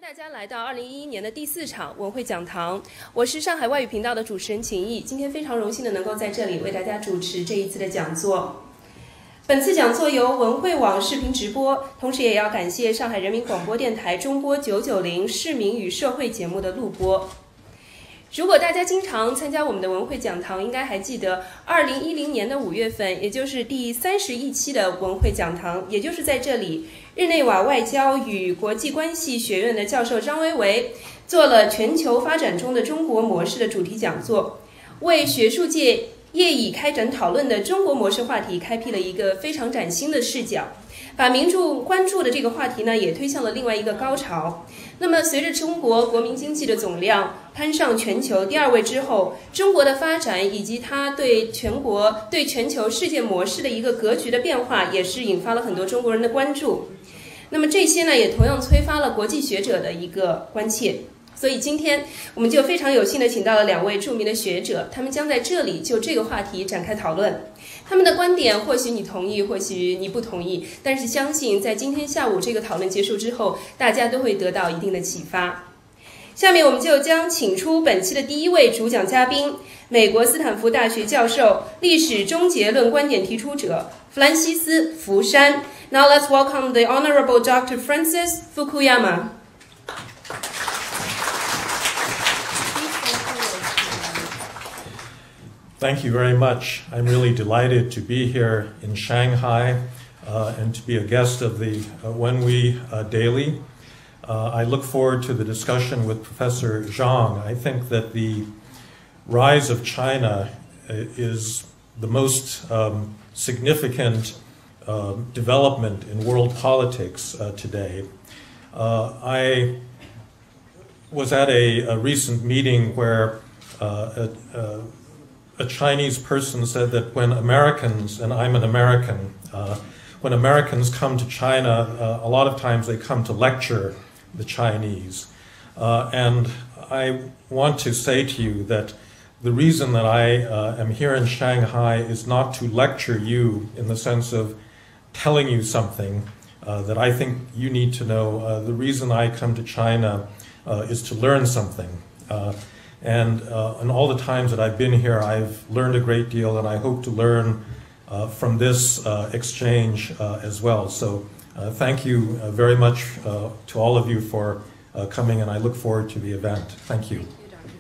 大家来到2011年的第4场文汇讲堂，我是上海外语频道的主持人秦毅，今天非常荣幸的能够在这里为大家主持这一次的讲座。本次讲座由文汇网视频直播，同时也要感谢上海人民广播电台中波990市民与社会节目的录播。如果大家经常参加我们的文汇讲堂，应该还记得2010年的5月份，也就是第31期的文汇讲堂，也就是在这里，日内瓦外交与国际关系学院的教授张维为做了全球发展中的中国模式的主题讲座，为学术界业已开展讨论的中国模式话题开辟了一个非常崭新的视角，把民众关注的这个话题呢，也推向了另外一个高潮。那么随着中国国民经济的总量攀上全球第2位之后，中国的发展以及它对全球世界模式的一个格局的变化，也是引发了很多中国人的关注。那么这些呢，也同样催发了国际学者的一个关切。所以今天我们就非常有幸的请到了2位著名的学者，他们将在这里就这个话题展开讨论。他们的观点或许你同意，或许你不同意，但是相信在今天下午这个讨论结束之后，大家都会得到一定的启发。下面我们就将请出本期的第1位主讲嘉宾，美国斯坦福大学教授、历史终结论观点提出者弗兰西斯·福山。Now let's welcome the Honorable Dr. Francis Fukuyama. Thank you very much. I'm really delighted to be here in Shanghai and to be a guest of the Wenhui Daily. I look forward to the discussion with Professor Zhang. I think that the rise of China is the most significant development in world politics today. I was at a recent meeting where a Chinese person said that when Americans, and I'm an American, when Americans come to China, a lot of times they come to lecture the Chinese. And I want to say to you that the reason that I am here in Shanghai is not to lecture you in the sense of telling you something that I think you need to know. The reason I come to China is to learn something. And all the times that I've been here, I've learned a great deal, and I hope to learn from this exchange as well. So thank you very much to all of you for coming, and I look forward to the event. Thank you.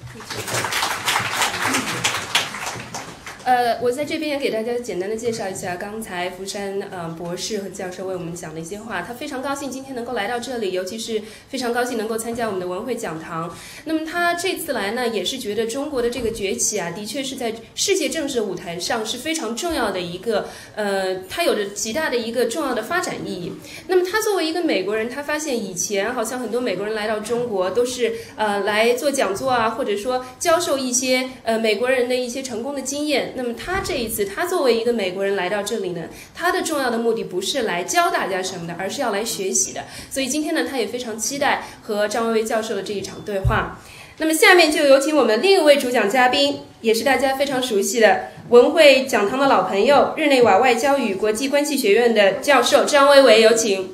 我在这边也给大家简单的介绍一下刚才福山博士和教授为我们讲的一些话。他非常高兴今天能够来到这里，尤其是非常高兴能够参加我们的文汇讲堂。那么他这次来呢，也是觉得中国的这个崛起啊，的确是在世界政治的舞台上是非常重要的一个它有着极大的一个重要的发展意义。那么他作为一个美国人，他发现以前好像很多美国人来到中国都是来做讲座啊，或者说教授一些美国人的一些成功的经验。那么他这一次，他作为一个美国人来到这里呢，他的重要的目的不是来教大家什么的，而是要来学习的。所以今天呢，他也非常期待和张维为教授的这一场对话。那么下面就有请我们另一位主讲嘉宾，也是大家非常熟悉的文汇讲堂的老朋友，日内瓦外交与国际关系学院的教授张维为，有请。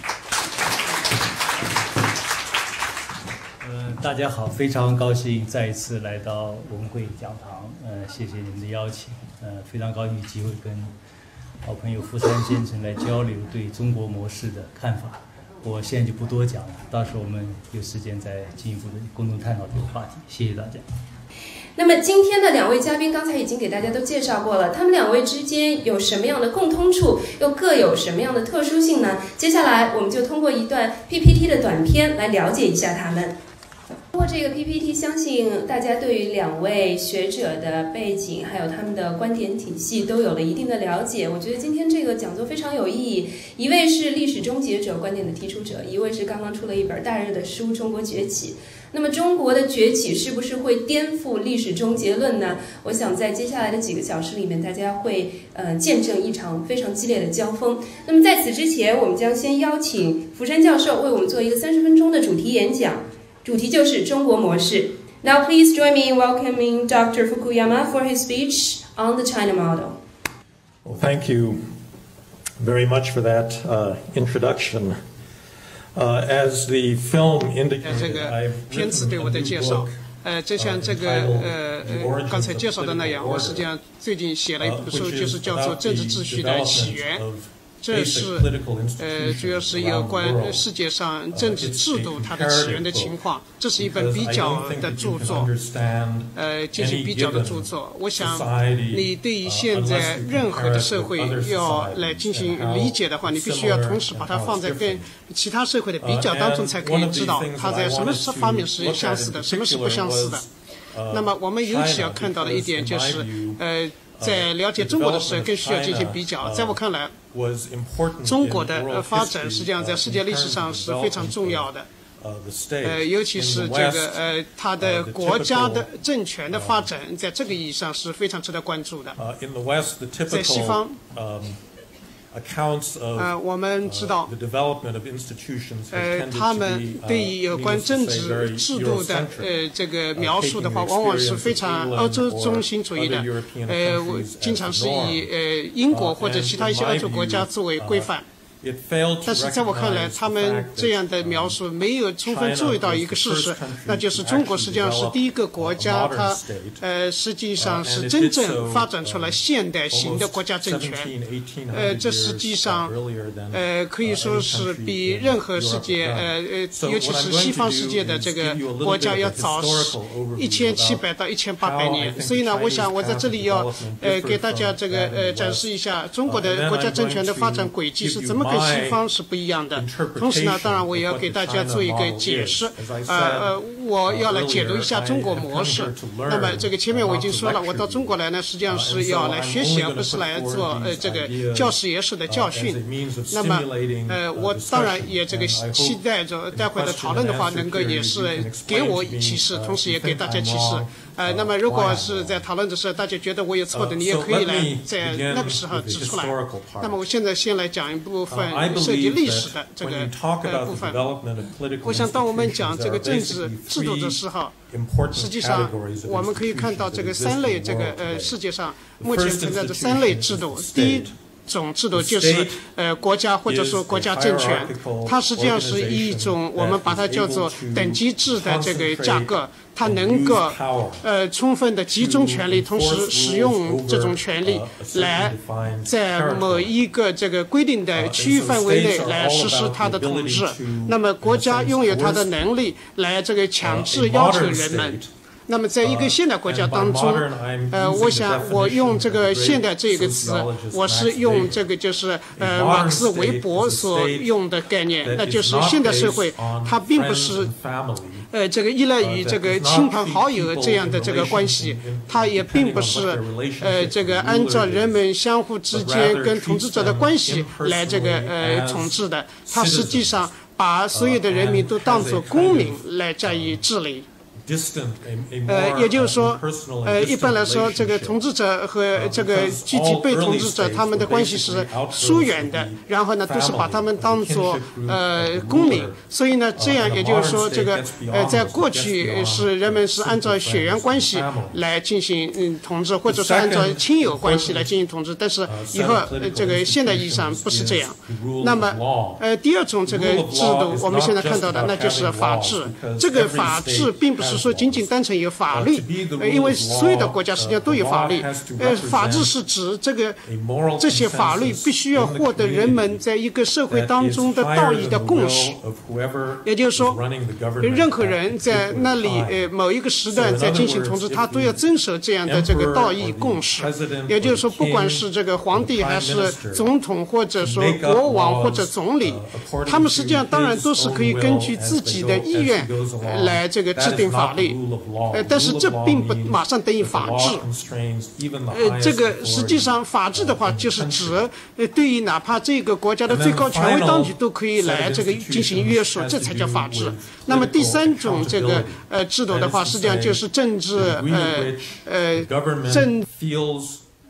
大家好，非常高兴再一次来到文汇讲堂，谢谢你们的邀请，非常高兴有机会跟好朋友福山先生来交流对中国模式的看法。我现在就不多讲了，到时候我们有时间再进一步的共同探讨这个话题。谢谢大家。 那么今天的2位嘉宾刚才已经给大家都介绍过了，他们2位之间有什么样的共通处，又各有什么样的特殊性呢？接下来我们就通过一段 PPT 的短片来了解一下他们。通过这个 PPT， 相信大家对于2位学者的背景还有他们的观点体系都有了一定的了解。我觉得今天这个讲座非常有意义。一位是历史终结者观点的提出者，一位是刚刚出了一本大热的书《中国崛起》。那么中国的崛起是不是会颠覆历史终结论呢？我想在接下来的几个小时里面，大家会见证一场非常激烈的交锋。那么在此之前，我们将先邀请福山教授为我们做一个30分钟的主题演讲。主题就是中国模式。Now please join me in welcoming Dr. Fukuyama for his speech on the China model. Well, thank you very much for that introduction. As the film 这 indicated, 个 I've 片子 written 对 a 我的 new 介绍 book.， 就像这个刚才介绍的那样，我实际上最近写了一本书，就是叫做《政治秩序的起源》。这是主要是有关世界上政治制度它的起源的情况。这是一本比较的著作，进行比较的著作。我想你对于现在任何的社会要来进行理解的话，你必须要同时把它放在跟其他社会的比较当中，才可以知道它在什么方面是相似的，什么是不相似的。那么我们尤其要看到的一点就是，在了解中国的时候，更需要进行比较。在我看来，中国的发展实际上在世界历史上是非常重要的。尤其是这个它的国家的政权的发展，在这个意义上是非常值得关注的。在西方。我们知道，他们对于有关政治制度的这个描述的话，往往是非常欧洲中心主义的，经常是以英国或者其他一些欧洲国家作为规范。但是在我看来，他们这样的描述没有充分注意到一个事实，那就是中国实际上是第一个国家，它实际上是真正发展出来现代型的国家政权。这实际上可以说是比任何世界尤其是西方世界的这个国家要早1700到1800年。所以呢，我想我在这里要给大家这个展示一下中国的国家政权的发展轨迹是怎么跟西方是不一样的。同时呢，当然我也要给大家做一个解释。我要来解读一下中国模式。那么这个前面我已经说了，我到中国来呢，实际上是要来学习，而不是来做这个教师爷式的教训。那么我当然也这个期待着待会的讨论的话，能够也是给我启示，同时也给大家启示。那么如果是在讨论的时候，大家觉得我有错的，你也可以来在那个时候指出来。那么我现在先来讲一部分涉及历史的这个部分。我想当我们讲这个政治制度的时候，实际上我们可以看到这个三类这个世界上目前存在着三类制度。第一种制度就是国家或者说国家政权，它实际上是一种我们把它叫做等级制的这个架构，它能够充分的集中权力，同时使用这种权力来在某一个这个规定的区域范围内来实施它的统治。那么国家拥有它的能力来这个强制要求人们。那么在一个现代国家当中，我想我用这个现代这个词，我是用这个就是马克思韦伯所用的概念，那就是现代社会它并不是这个依赖于这个亲朋好友这样的这个关系，它也并不是这个按照人们相互之间跟统治者的关系来这个统治的，它实际上把所有的人民都当作公民来加以治理。也就是说，一般来说，这个统治者和这个具体被统治者他们的关系是疏远的，然后呢，都是把他们当作公民。所以呢，这样也就是说，这个在过去是人们是按照血缘关系来进行统治，或者是按照亲友关系来进行统治，但是以后这个现代意义上不是这样。那么第二种这个制度，我们现在看到的那就是法治。这个法治并不是说仅仅单纯有法律，因为所有的国家实际上都有法律。法治是指这些法律必须要获得人们在一个社会当中的道义的共识。也就是说，任何人在那里某一个时段在进行统治，他都要遵守这样的这个道义共识。也就是说，不管是这个皇帝还是总统，或者说国王或者总理，他们实际上当然都是可以根据自己的意愿来这个制定法律，但是这并不马上等于法治。这个实际上法治的话，就是指对于哪怕这个国家的最高权威当局都可以来这个进行约束，这才叫法治。那么第三种这个制度的话，实际上就是政治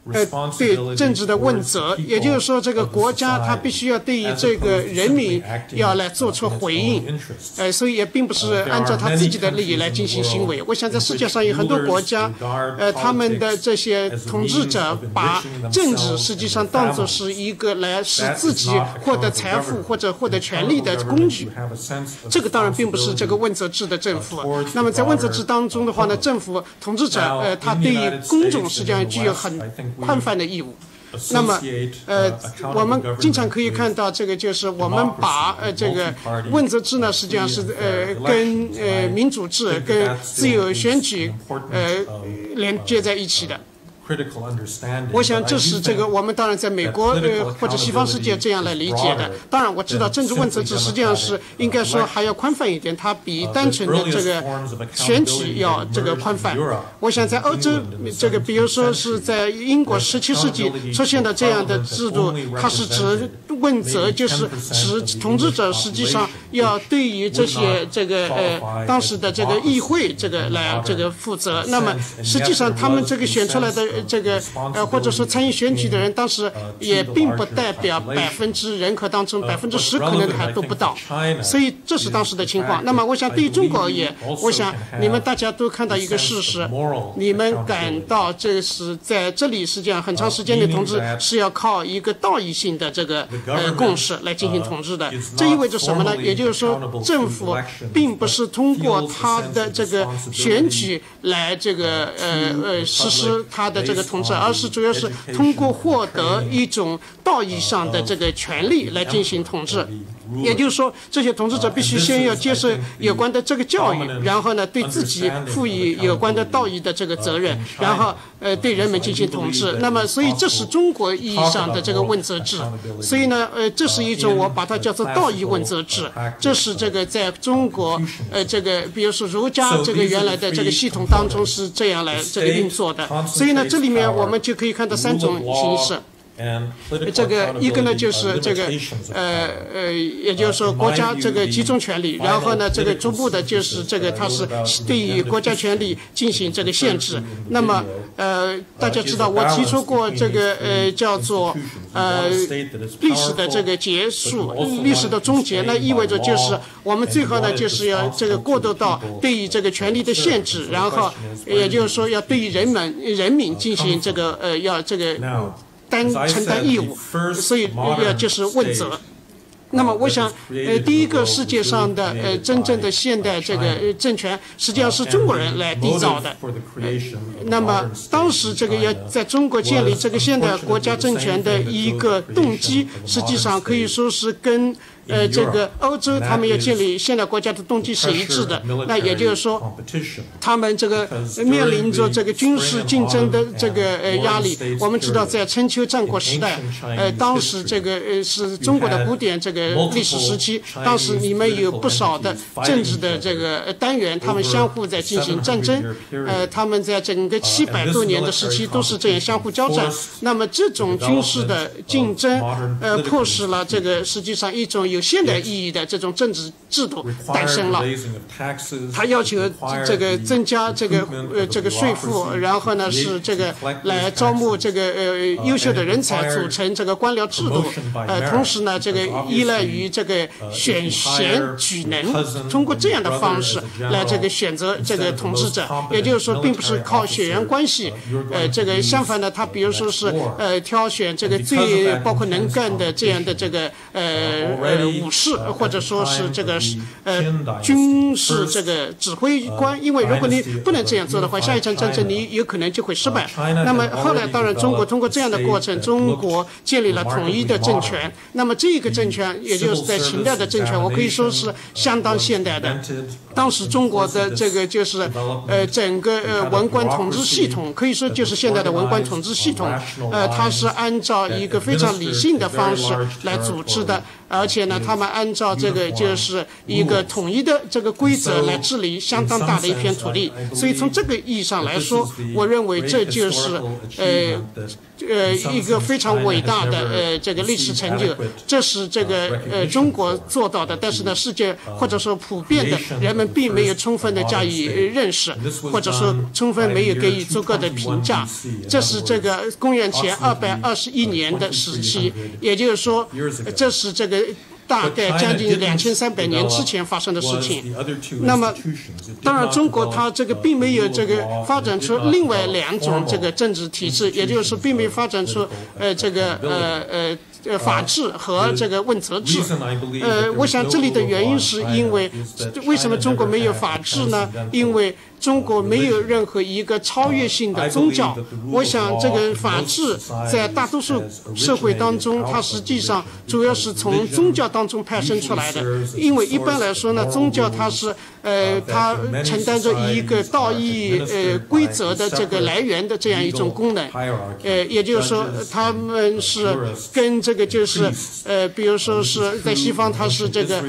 对政治的问责，也就是说，这个国家它必须要对于这个人民要来做出回应，所以也并不是按照他自己的利益来进行行为。我想在世界上有很多国家，他们的这些统治者把政治实际上当作是一个来使自己获得财富或者获得权力的工具。这个当然并不是这个问责制的政府。那么在问责制当中的话呢，政府统治者他对于公众实际上具有很宽泛的义务。那么，我们经常可以看到，这个就是我们把这个问责制呢，实际上是跟民主制、跟自由选举连接在一起的。我想这是这个我们当然在美国或者西方世界这样来理解的。当然我知道政治问责制实际上是应该说还要宽泛一点，它比单纯的这个选举要这个宽泛。我想在欧洲这个比如说是在英国17世纪出现的这样的制度，它是指问责，就是指统治者实际上要对于这些这个当时的这个议会这个来这个负责。那么实际上他们这个选出来的这个或者说参与选举的人，当时也并不代表人口当中10%可能还都不到，所以这是当时的情况。那么我想对于中国而言，我想你们大家都看到一个事实，你们感到这是在这里实际上很长时间的统治是要靠一个道义性的这个共识来进行统治的。这意味着什么呢？也就是说，政府并不是通过他的这个选举来这个实施他的这个统治，而是主要是通过获得一种道义上的这个权利来进行统治。也就是说，这些统治者必须先要接受有关的这个教育，然后呢，对自己赋予有关的道义的这个责任，然后对人们进行统治。那么，所以这是中国意义上的这个问责制。所以呢，这是一种我把它叫做道义问责制。这是这个在中国这个比如说儒家这个原来的这个系统当中是这样来这个运作的。所以呢，这里面我们就可以看到3种形式。这个一个呢就是这个也就是说国家这个集中权力，然后呢这个逐步的就是这个它是对于国家权力进行这个限制。那么大家知道我提出过这个叫做历史的这个结束，历史的终结，那意味着就是我们最后呢就是要这个过渡到对于这个权力的限制，然后也就是说要对于人民进行这个要这个承担义务，所以就是问责。那么我想第一个世界上的真正的现代这个政权实际上是中国人来缔造的。那么当时这个要在中国建立这个现代国家政权的一个动机，实际上可以说是跟这个欧洲他们要建立现代国家的动机是一致的。那也就是说，他们这个面临着这个军事竞争的这个压力。我们知道，在春秋战国时代，当时这个是中国的古典这个历史时期，当时你们有不少的政治的这个单元，他们相互在进行战争。他们在整个700多年的时期都是这样相互交战。那么这种军事的竞争，迫使了这个实际上一种有现代意义的这种政治制度诞生了。他要求这个增加这个税负，然后呢是这个来招募这个优秀的人才，组成这个官僚制度。同时呢，这个依赖于这个选贤举能，通过这样的方式来这个选择这个统治者。也就是说，并不是靠血缘关系，这个相反呢，他比如说是挑选这个最包括能干的这样的这个武士，或者说是这个军事这个指挥官。因为如果你不能这样做的话，下一场战争你有可能就会失败。那么后来当然中国通过这样的过程，中国建立了统一的政权。那么这个政权也就是在秦代的政权，我可以说是相当现代的。当时中国的这个就是整个文官统治系统，可以说就是现在的文官统治系统。它是按照一个非常理性的方式来组织的，而且呢，他们按照这个就是一个统一的这个规则来治理相当大的一片土地。所以从这个意义上来说，我认为这就是一个非常伟大的这个历史成就，这是这个中国做到的，但是呢，世界或者说普遍的人们并没有充分的加以认识，或者说充分没有给予足够的评价。这是这个公元前221年的时期，也就是说，这是这个大概将近2300年之前发生的事情。那么，当然，中国它这个并没有这个发展出另外2种这个政治体制，也就是并没有发展出法治和这个问责制。我想这里的原因是因为为什么中国没有法治呢？因为中国没有任何一个超越性的宗教。我想这个法治在大多数社会当中，它实际上主要是从宗教当中派生出来的。因为一般来说呢，宗教它是它承担着一个道义规则的这个来源的这样一种功能。也就是说，他们是跟这个就是比如说是在西方，它是这个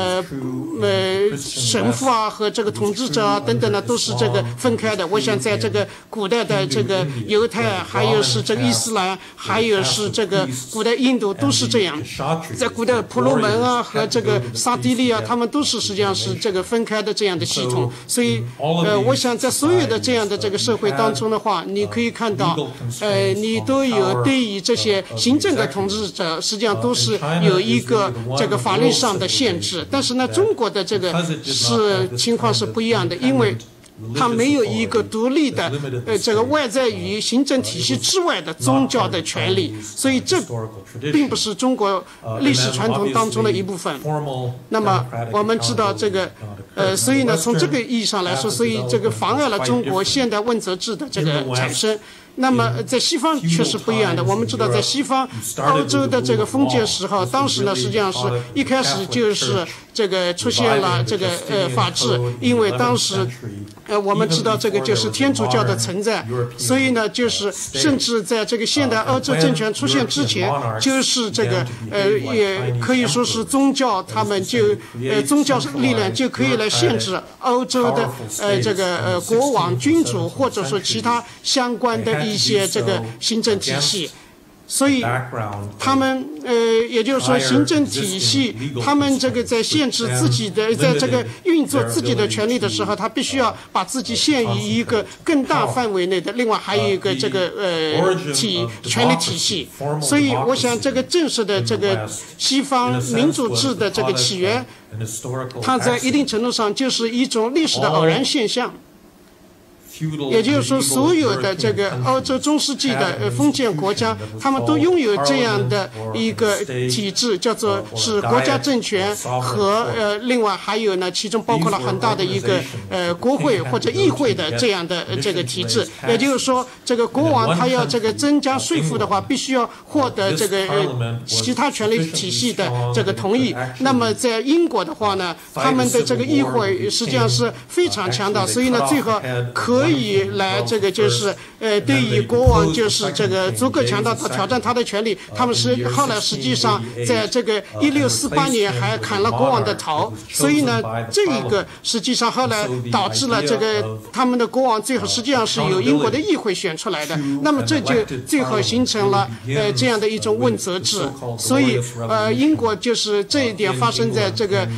神父啊和这个统治者啊等等呢，都是这个分开的。我想在这个古代的这个犹太，还有是这个伊斯兰，还有是这个古代印度都是这样。在古代婆罗门啊和这个刹帝利啊，他们都是实际上是这个分开的这样的系统。所以我想在所有的这样的这个社会当中的话，你可以看到你都有对于这些行政的统治者实际上都是有一个这个法律上的限制。但是呢，中国的这个情况是不一样的，因为它没有一个独立的这个外在于行政体系之外的宗教的权利，所以这并不是中国历史传统当中的一部分。那么我们知道这个所以呢，从这个意义上来说，所以这个妨碍了中国现代问责制的这个产生。那么在西方却是不一样的。我们知道，在西方欧洲的这个封建时候，当时呢实际上是一开始就是这个出现了这个法治，因为当时我们知道这个就是天主教的存在，所以呢就是甚至在这个现代欧洲政权出现之前，就是这个也可以说是宗教，他们就宗教力量就可以来限制欧洲的这个国王、君主或者说其他相关的一些这个行政体系。所以他们也就是说行政体系，他们这个在限制自己的，在这个运作自己的权利的时候，他必须要把自己限于一个更大范围内的，另外还有一个这个权力体系。所以我想这个正式的这个西方民主制的这个起源，它在一定程度上就是一种历史的偶然现象。也就是说，所有的这个欧洲中世纪的封建国家，他们都拥有这样的一个体制，叫做是国家政权和另外还有呢，其中包括了很大的一个国会或者议会的这样的这个体制。也就是说，这个国王他要这个增加税负的话，必须要获得这个其他权力体系的这个同意。那么在英国的话呢，他们的这个议会实际上是非常强大，所以呢，最后可以来这个就是对于国王就是这个足够强大到挑战他的权利。他们是后来实际上在这个1648年还砍了国王的头，所以呢，这个实际上后来导致了这个他们的国王最后实际上是由英国的议会选出来的。那么这就最后形成了这样的一种问责制。所以英国就是这一点发生在这个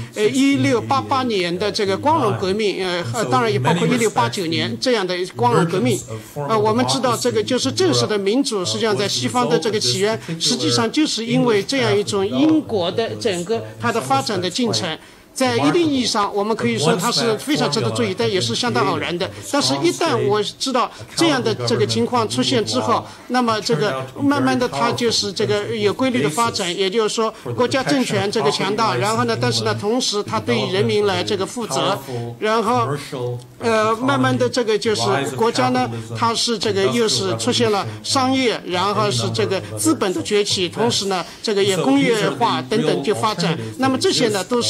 1688年的这个光荣革命，当然也包括1689年这样的光荣革命。我们知道这个就是正式的民主，实际上在西方的这个起源，实际上就是因为这样一种英国的整个它的发展的进程。在一定意义上，我们可以说它是非常值得注意，但也是相当偶然的。但是，一旦我知道这样的这个情况出现之后，那么这个慢慢的它就是这个有规律的发展，也就是说国家政权这个强大，然后呢，但是呢，同时它对人民来这个负责，然后慢慢的这个就是国家呢，它是这个又是出现了商业，然后是这个资本的崛起，同时呢，这个也工业化等等就发展。那么这些呢，都是这个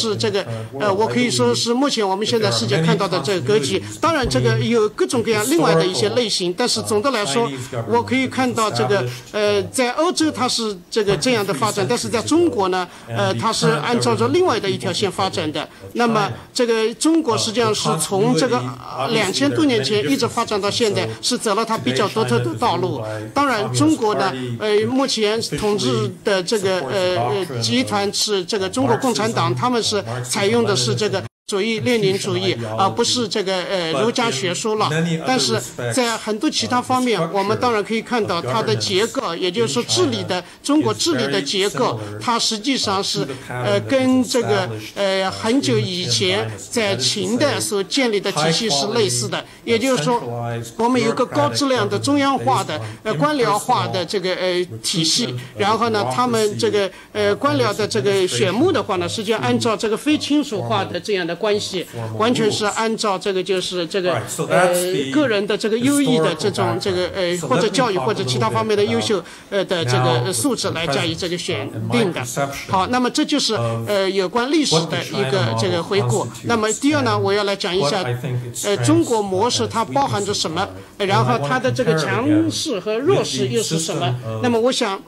我可以说是目前我们现在世界看到的这个格局。当然，这个有各种各样另外的一些类型，但是总的来说，我可以看到这个在欧洲它是这样的发展，但是在中国呢，它是按照着另外的一条线发展的。那么这个中国实际上是从这个2000多年前一直发展到现在，是走了它比较独特的道路。当然，中国呢，目前统治的这个集团是这个中国共产党，他们是采用的是这个主义列宁主义，而不是这个儒家学说了。但是在很多其他方面，我们当然可以看到它的结构，也就是说中国治理的结构，它实际上是跟这个很久以前在秦代所建立的体系是类似的。也就是说，我们有个高质量的中央化的官僚化的这个体系，然后呢，他们这个官僚的这个选目的话呢，实际上按照这个非亲属化的这样的关系，完全是按照这个就是这个个人的这个优异的这种这个或者教育或者其他方面的优秀的这个素质来加以这个选定的。好，那么这就是有关历史的一个这个回顾。那么第二呢，我要来讲一下中国模式它包含着什么，然后它的这个强势和弱势又是什么。那么我想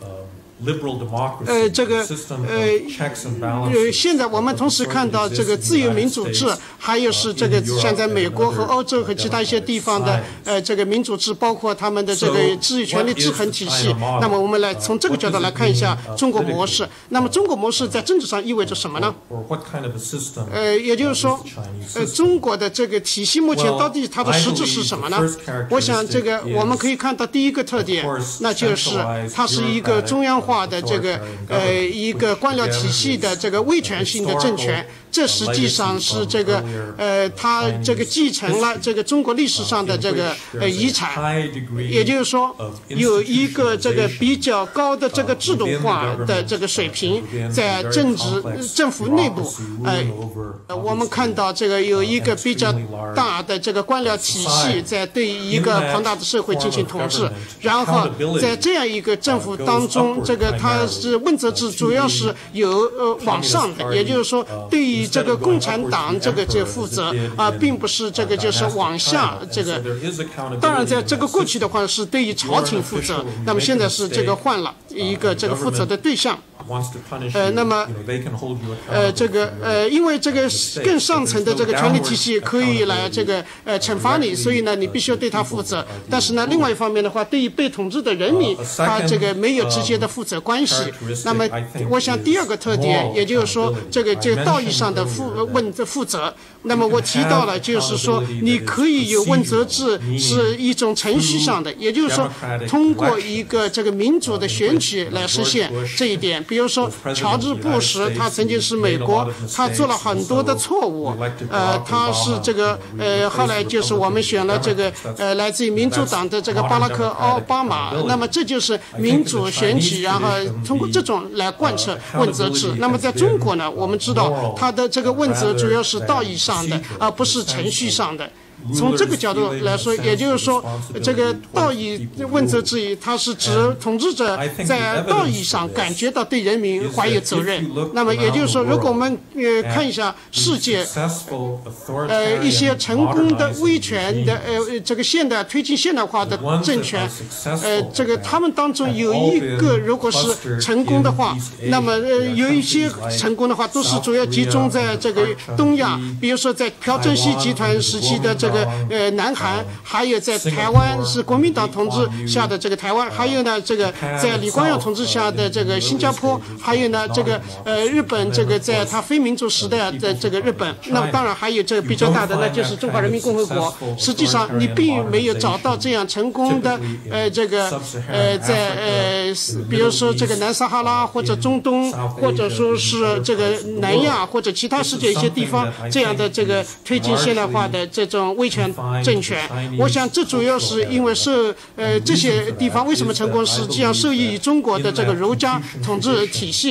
现在我们同时看到这个自由民主制，还有是这个像在美国和欧洲和其他一些地方的这个民主制，包括他们的这个权力制衡体系。那么我们来从这个角度来看一下中国模式。那么中国模式在政治上意味着什么呢？也就是说，中国的这个体系目前到底它的实质是什么呢？我想这个我们可以看到第一个特点，那就是它是一个中央化的这个一个官僚体系的这个威权性的政权。这实际上是这个它这个继承了这个中国历史上的这个遗产，也就是说有一个这个比较高的这个制度化的这个水平在政府内部。我们看到这个有一个比较大的这个官僚体系在对一个庞大的社会进行统治，然后在这样一个政府当中，这个它是问责制主要是由往上的，也就是说对于这个共产党这个负责并不是这个就是往下这个。当然在这个过去的话是对于朝廷负责，那么现在是这个换了一个这个负责的对象。那么这个因为这个更上层的这个权力体系可以来这个惩罚你，所以呢你必须要对他负责。但是呢另外一方面的话，对于被统治的人民，他这个没有直接的负责关系。那么我想第二个特点，也就是说这个道义上的负责。那么我提到了，就是说你可以有问责制是一种程序上的，也就是说通过一个这个民主的选举来实现这一点。比如说乔治·布什，他曾经是美国，他做了很多的错误，他是这个后来就是我们选了这个来自于民主党的这个巴拉克·奥巴马，那么这就是民主选举，然后通过这种来贯彻问责制。那么在中国呢，我们知道他的这个问责主要是道义上的，而不是程序上的。从这个角度来说，也就是说这个道义问责制，它是指统治者在道义上感觉到对人民怀有责任。那么也就是说，如果我们看一下世界一些成功的威权的这个推进现代化的政权，这个他们当中有一个如果是成功的话，那么有一些成功的话都是主要集中在这个东亚，比如说在朴正熙集团时期的这个南韩，还有在台湾是国民党统治下的这个台湾，还有呢这个在李光耀统治下的这个新加坡，还有呢这个日本这个在它非民主时代的这个日本。那么当然还有这个比较大的，那就是中华人民共和国。实际上你并没有找到这样成功的这个在比如说这个南撒哈拉或者中东，或者说是这个南亚或者其他世界一些地方这样的这个推进现代化的这种威权政权。我想这主要是因为这些地方为什么成功，实际上受益于中国的这个儒家统治体系。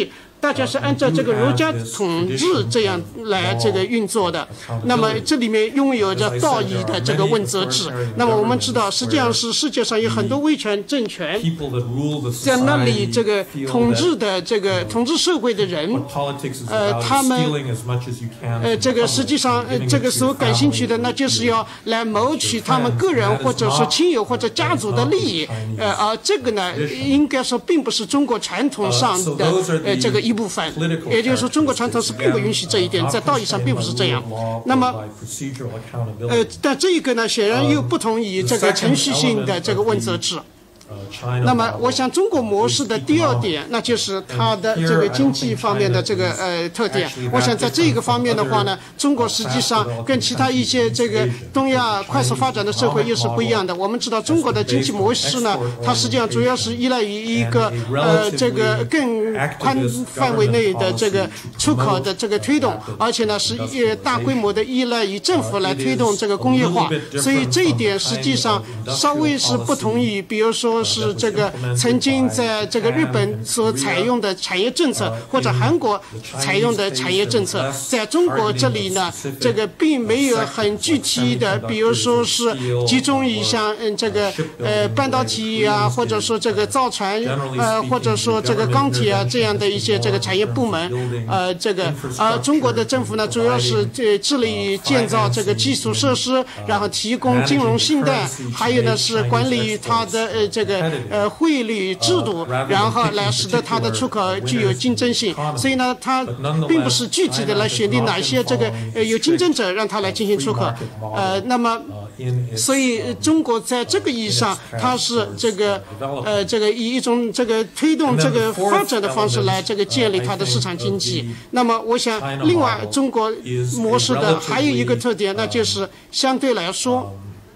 大家是按照这个儒家统治这样来这个运作的。那么这里面拥有着道义的这个问责制。那么我们知道，实际上是世界上有很多威权政权在那里这个统治的这个统治社会的人，他们这个实际上这个所感兴趣的，那就是要来谋取他们个人或者说亲友或者家族的利益。而这个呢，应该说并不是中国传统上的这个一部分。也就是说，中国传统是并不允许这一点，在道义上并不是这样。那么，但这一个呢，显然又不同于这个程序性的这个问责制。那么，我想中国模式的第二点，那就是它的这个经济方面的这个特点。我想在这个方面的话呢，中国实际上跟其他一些这个东亚快速发展的社会又是不一样的。我们知道中国的经济模式呢，它实际上主要是依赖于一个这个更宽范围内的这个出口的这个推动，而且呢是大规模的依赖于政府来推动这个工业化。所以这一点实际上稍微是不同于，比如说是这个曾经在这个日本所采用的产业政策，或者韩国采用的产业政策，在中国这里呢，这个并没有很具体的，比如说是集中于像这个半导体啊，或者说这个造船或者说这个钢铁啊这样的一些这个产业部门，这个中国的政府呢，主要是致力于建造这个基础设施，然后提供金融信贷，还有呢是管理它的这个汇率制度，然后来使得它的出口具有竞争性。所以呢，它并不是具体的来选定哪些这个有竞争者让它来进行出口。那么，所以中国在这个意义上，它是这个以一种这个推动这个发展的方式来这个建立它的市场经济。那么，我想另外中国模式的还有一个特点，那就是相对来说，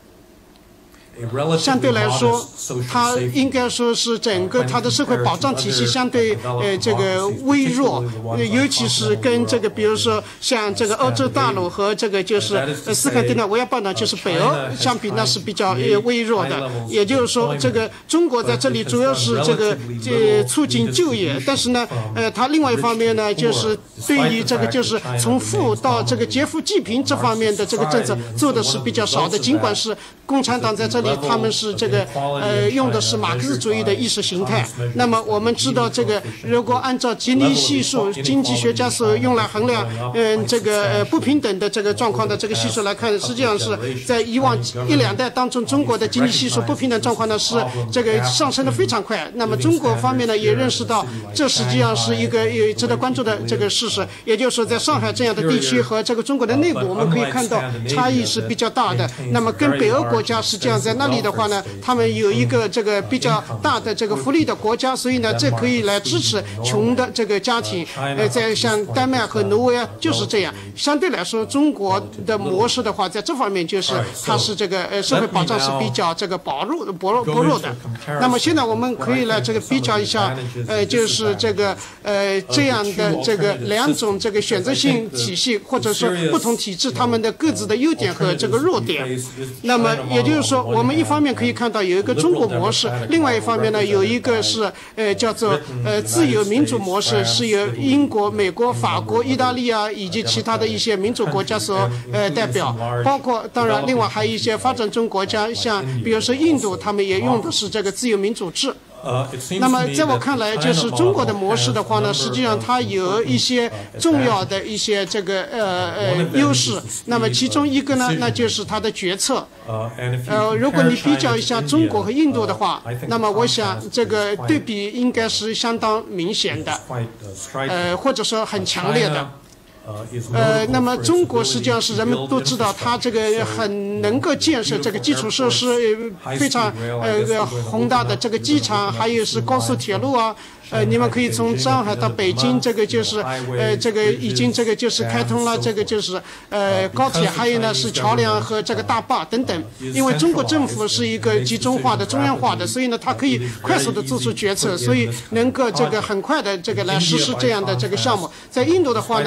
它应该说是整个它的社会保障体系相对这个微弱，尤其是跟这个比如说像这个欧洲大陆和这个就是斯堪的纳维亚半岛就是北欧相比，那是比较微弱的。也就是说，这个中国在这里主要是这个促进就业，但是呢，它另外一方面呢，就是对于这个就是从富到这个劫富济贫这方面的这个政策做的是比较少的，尽管是共产党在这里。他们是这个用的是马克思主义的意识形态。那么我们知道，这个如果按照吉尼系数，经济学家所用来衡量这个不平等的这个状况的这个系数来看，实际上是在以往一两代当中，中国的经济系数不平等状况呢是这个上升的非常快。那么中国方面呢也认识到，这实际上是一个值得关注的这个事实。也就是说，在上海这样的地区和这个中国的内部，我们可以看到差异是比较大的。那么跟北欧国家实际上在那里的话呢，他们有一个这个比较大的这个福利的国家，所以呢，这可以来支持穷的这个家庭。在像丹麦和挪威啊，就是这样。相对来说，中国的模式的话，在这方面就是它是这个社会保障是比较这个薄弱的。那么现在我们可以来这个比较一下，就是这个这样的这个两种这个选择性体系或者说不同体制，他们的各自的优点和这个弱点。那么也就是说，我们一方面可以看到有一个中国模式，另外一方面呢，有一个是叫做自由民主模式，是由英国、美国、法国、意大利啊以及其他的一些民主国家所代表，包括当然另外还有一些发展中国家，像比如说印度，他们也用的是这个自由民主制。那么在我看来，就是中国的模式的话呢，实际上它有一些重要的一些这个优势。那么其中一个呢，那就是它的决策。如果你比较一下中国和印度的话，那么我想这个对比应该是相当明显的，或者说很强烈的。那么中国实际上是人们都知道，它这个很能够建设这个基础设施，非常宏大的这个机场，还有是高速铁路啊。你们可以从上海到北京，这个就是这个已经这个就是开通了，这个就是高铁，还有呢是桥梁和这个大坝等等。因为中国政府是一个集中化的、中央化的，所以呢它可以快速的做出决策，所以能够这个很快的这个来实施这样的这个项目。在印度的话呢，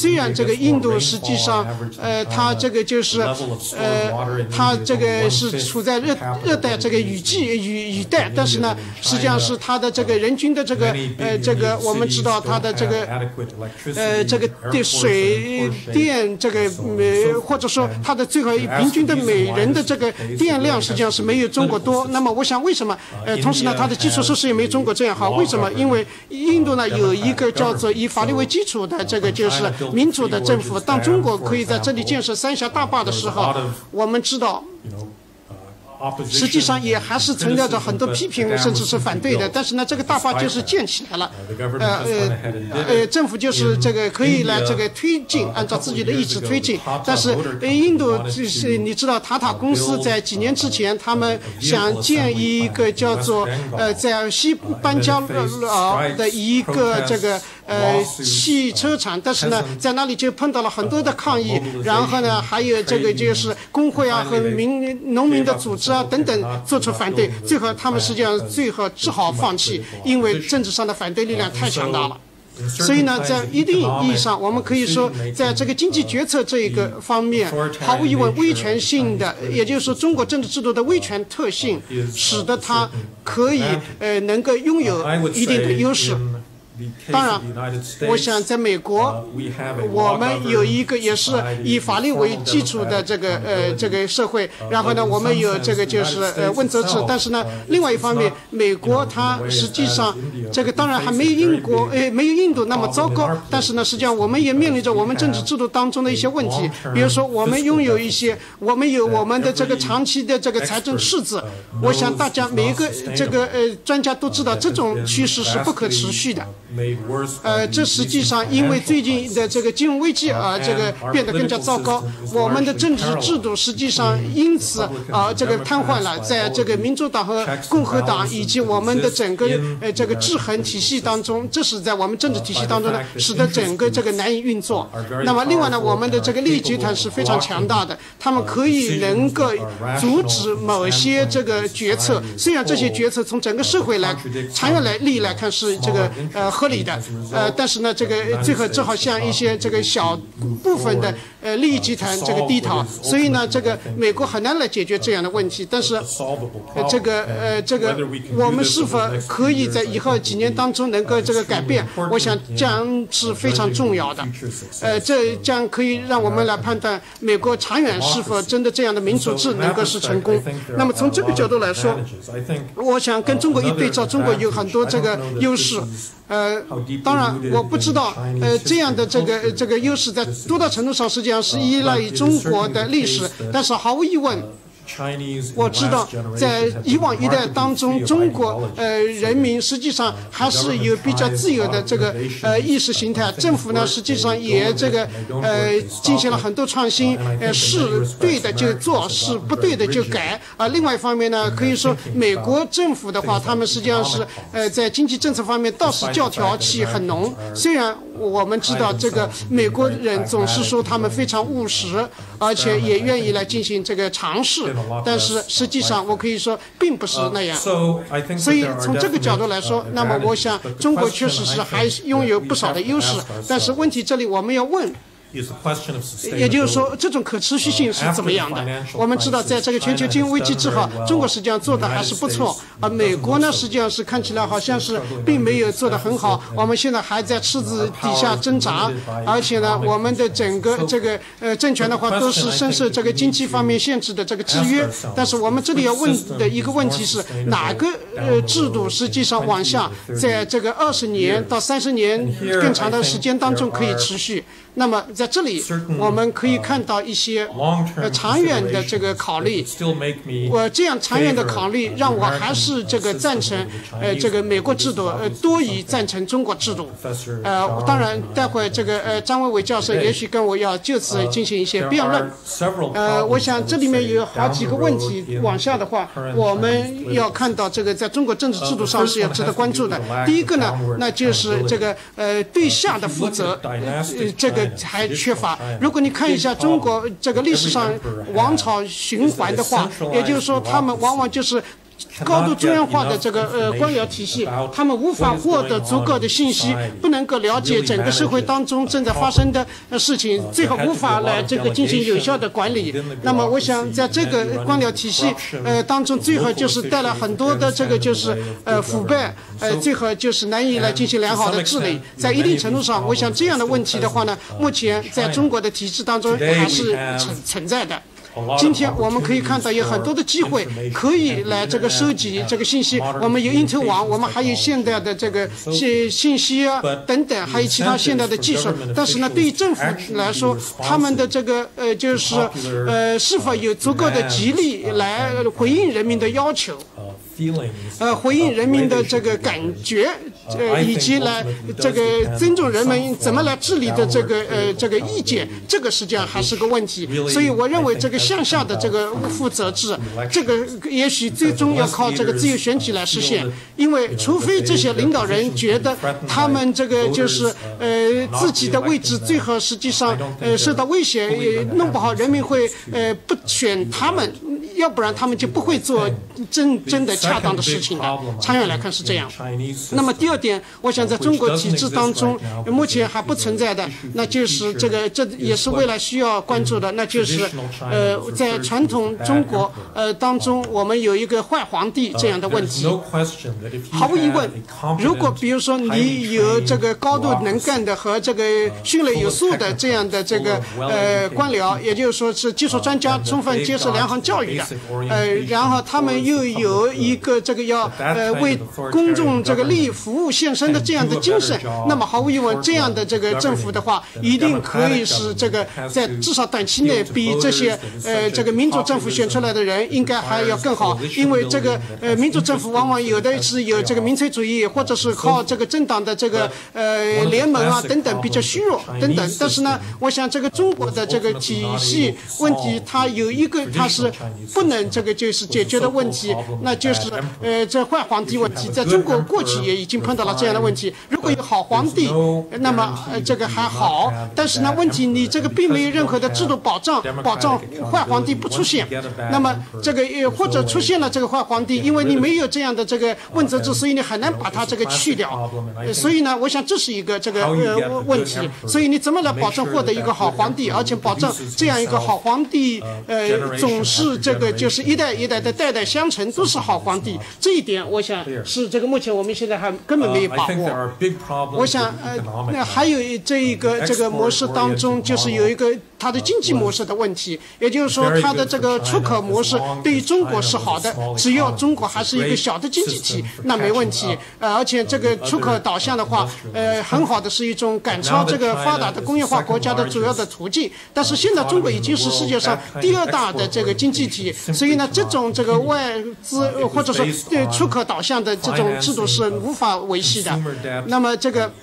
虽然这个印度实际上它这个就是它这个是处在热带这个雨带，但是呢实际上是它的这个人均的这个我们知道它的这个水电这个或者说它的最后平均的每人的这个电量实际上是没有中国多。那么我想为什么同时呢它的基础设施也没中国这样好？为什么？因为印度呢有一个叫做以法律为基础的这个就是民主的政府。当中国可以在这里建设三峡大坝的时候，我们知道实际上也还是存在着很多批评甚至是反对的，但是呢这个大坝就是建起来了，政府就是这个可以来这个推进，按照自己的意志推进。但是印度就是你知道塔塔公司在几年之前他们想建一个叫做在西班加罗的一个这个汽车厂，但是呢在那里就碰到了很多的抗议，然后呢还有这个就是工会啊和农民的组织等等做出反对，最后他们实际上最后只好放弃，因为政治上的反对力量太强大了。所以呢在一定意义上我们可以说在这个经济决策这一个方面，毫无疑问威权性的，也就是说中国政治制度的威权特性使得它可以能够拥有一定的优势。当然我想在美国我们有一个也是以法律为基础的这个社会，然后呢我们有这个就是问责制，但是呢另外一方面美国它实际上这个当然还没有印度那么糟糕，但是呢实际上我们也面临着我们政治制度当中的一些问题，比如说我们拥有一些我们的这个长期的这个财政赤字，我想大家每一个这个专家都知道这种趋势是不可持续的。这实际上因为最近的这个金融危机这个变得更加糟糕，我们的政治制度实际上因此这个瘫痪了，在这个民主党和共和党以及我们的整个这个制衡体系当中，这是在我们政治体系当中呢使得整个这个难以运作。那么另外呢我们的这个利益集团是非常强大的，他们可以能够阻止某些这个决策，虽然这些决策从整个社会来长远利益来看是这个合理的，但是呢这个最后只好向一些这个小部分的利益集团这个低头，所以呢这个美国很难来解决这样的问题。但是这个我们是否可以在以后几年当中能够这个改变，我想将是非常重要的。这将可以让我们来判断美国长远是否真的这样的民主制能够是成功。那么从这个角度来说，我想跟中国一对照，中国有很多这个优势。当然我不知道这样的这个优势在多大程度上实际上是依赖于中国的历史，但是毫无疑问我知道在以往一代当中中国人民实际上还是有比较自由的这个意识形态，政府呢实际上也这个进行了很多创新，是对的就做，是不对的就改。另外一方面呢可以说美国政府的话他们实际上是在经济政策方面倒是教条气很浓，虽然我们知道这个美国人总是说他们非常务实，而且也愿意来进行这个尝试，但是实际上我可以说并不是那样。所以从这个角度来说，那么我想中国确实是还拥有不少的优势，但是问题这里我们要问，也就是说这种可持续性是怎么样的。我们知道在这个全球金融危机之后，中国实际上做的还是不错，而美国呢实际上是看起来好像是并没有做得很好，我们现在还在赤字底下挣扎，而且呢我们的整个这个政权的话都是深受这个经济方面限制的这个制约。但是我们这里要问的一个问题是，哪个制度实际上往下在这个20年到30年更长的时间当中可以持续。那么在这里我们可以看到一些长远的这个考虑，这样长远的考虑让我还是这个赞成这个美国制度多于赞成中国制度。当然待会这个张伟伟教授也许跟我要就此进行一些辩论。我想这里面有好几个问题，往下的话我们要看到这个在中国政治制度上是要值得关注的。第一个呢那就是这个对下的负责，这个还缺乏。如果你看一下中国这个历史上王朝循环的话，也就是说他们往往就是高度中央化的这个官僚体系，他们无法获得足够的信息，不能够了解整个社会当中正在发生的事情，最后无法来这个进行有效的管理。那么，我想在这个官僚体系当中，最后就是带来很多的这个就是腐败，最后就是难以来进行良好的治理。在一定程度上，我想这样的问题的话呢，目前在中国的体制当中还是存在的。今天我们可以看到有很多的机会可以来这个收集这个信息，我们有因特网，我们还有现代的这个信息啊等等，还有其他现代的技术。但是呢，对于政府来说，他们的这个就是是否有足够的激励来回应人民的要求？回应人民的这个感觉，以及来这个尊重人们怎么来治理的这个意见，这个实际上还是个问题。所以我认为这个向下的这个负责制，这个也许最终要靠这个自由选举来实现。因为除非这些领导人觉得他们这个就是自己的位置最后实际上受到威胁，弄不好人民会不选他们。要不然他们就不会做真的恰当的事情的。长远来看是这样。那么第二点，我想在中国体制当中，目前还不存在的，那就是这也是未来需要关注的，那就是在传统中国当中，我们有一个坏皇帝这样的问题。毫无疑问，如果比如说你有这个高度能干的和这个训练有素的这样的这个官僚，也就是说是技术专家，充分接受良好教育的。然后他们又有一个这个要为公众这个利益服务献身的这样的精神，那么毫无疑问，这样的这个政府的话，一定可以使这个在至少短期内比这些这个民主政府选出来的人应该还要更好，因为这个民主政府往往有的是有这个民粹主义，或者是靠这个政党的这个联盟啊等等比较虚弱等等。但是呢，我想这个中国的这个体系问题，它有一个它是不能这个就是解决的问题，那就是这坏皇帝问题，在中国过去也已经碰到了这样的问题。如果有好皇帝，那么这个还好，但是呢，问题你这个并没有任何的制度保障坏皇帝不出现。那么这个或者出现了这个坏皇帝，因为你没有这样的这个问责制，所以你很难把它这个去掉。所以呢，我想这是一个这个问题。所以你怎么来保证获得一个好皇帝，而且保证这样一个好皇帝总是这个就是一代一代的代代相承，都是好皇帝。这一点我想是这个目前我们现在还根本没有把握。我想那还有这个模式当中，就是有一个它的经济模式的问题，也就是说它的这个出口模式对于中国是好的，只要中国还是一个小的经济体，那没问题。而且这个出口导向的话，很好的是一种赶超这个发达的工业化国家的主要的途径。但是现在中国已经是世界上第二大的这个经济体，所以呢，这种这个外资或者说出口导向的这种制度是无法维系的。那么这个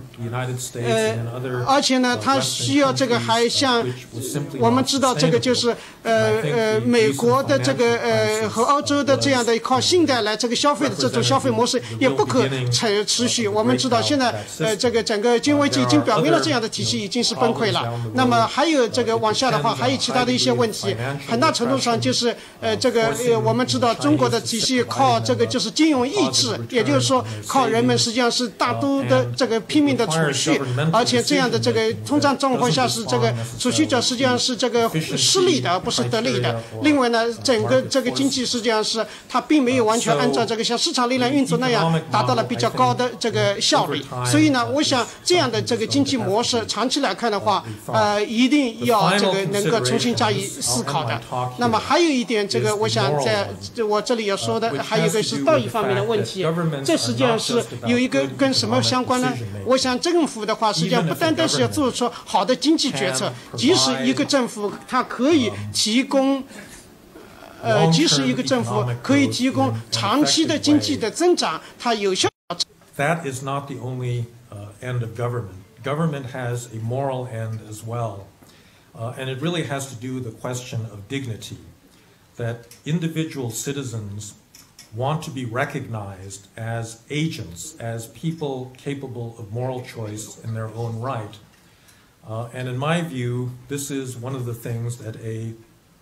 而且呢，它需要这个还像我们知道这个就是美国的这个和欧洲的这样的靠信贷来这个消费的这种消费模式也不可持续。我们知道现在这个整个金融危机已经表明了这样的体系已经是崩溃了。那么还有这个往下的话，还有其他的一些问题，很大程度上就是这个我们知道中国的体系靠这个就是金融抑制，也就是说靠人们实际上是大都的这个拼命的储蓄，而且这样的这个通胀状况下是这个储蓄者实际上是这个失利的而不是得利的。另外呢，整个这个经济实际上是它并没有完全按照这个像市场力量运作那样达到了比较高的这个效率。所以呢，我想这样的这个经济模式长期来看的话，一定要这个能够重新加以思考的。那么还有一点，这个我想在我这里要说的，还有一个是道义方面的问题。这实际上是有一个跟什么相关呢？我想政府的话，实际上不单单是要做出好的经济决策，即使一个政府它可以提供。即使一个政府可以提供长期的经济的增长，它有效。 That is not the only end of government. Government has a moral end as well, and it really has to do with the question of dignity. That individual citizens want to be recognized as agents, as people capable of moral choice in their own right. And in my view, this is one of the things that a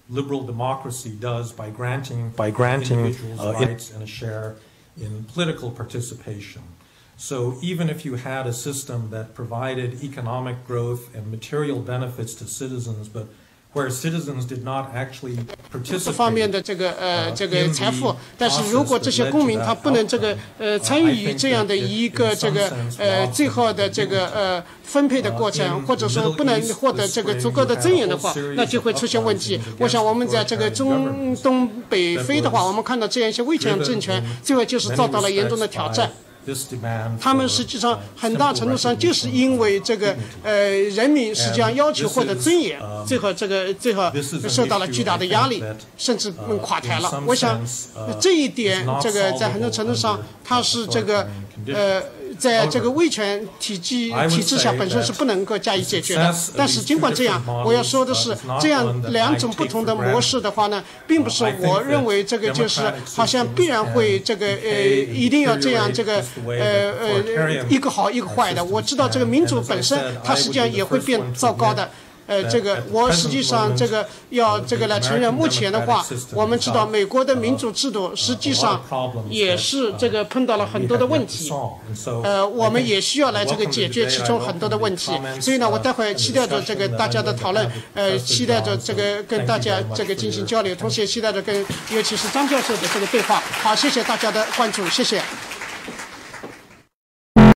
liberal democracy does by granting individuals rights and a share in political participation. So even if you had a system that provided economic growth and material benefits to citizens, but where citizens did not actually participate 这方面的这个财富，但是如果这些公民他不能参与这样的一个最后的分配的过程，或者说不能获得足够的资源的话，那就会出现问题。我想我们在中东北非的话，我们看到这样一些威权政权，最后就是遭到了严重的挑战。他们实际上很大程度上就是因为人民实际上要求获得尊严，最后受到了巨大的压力，甚至垮台了。我想这一点在很多程度上它是在这个威权体制下本身是不能够加以解决的。但是尽管这样，我要说的是，这样两种不同的模式的话呢，并不是我认为就是好像必然会一定要这样一个好一个坏的。我知道这个民主本身它实际上也会变糟糕的。我实际上要来承认，目前的话，我们知道美国的民主制度实际上也是碰到了很多的问题，我们也需要来解决其中很多的问题。所以呢，我待会期待着大家的讨论，期待着跟大家进行交流，同时也期待着尤其是张教授的对话。好，谢谢大家的关注，谢谢。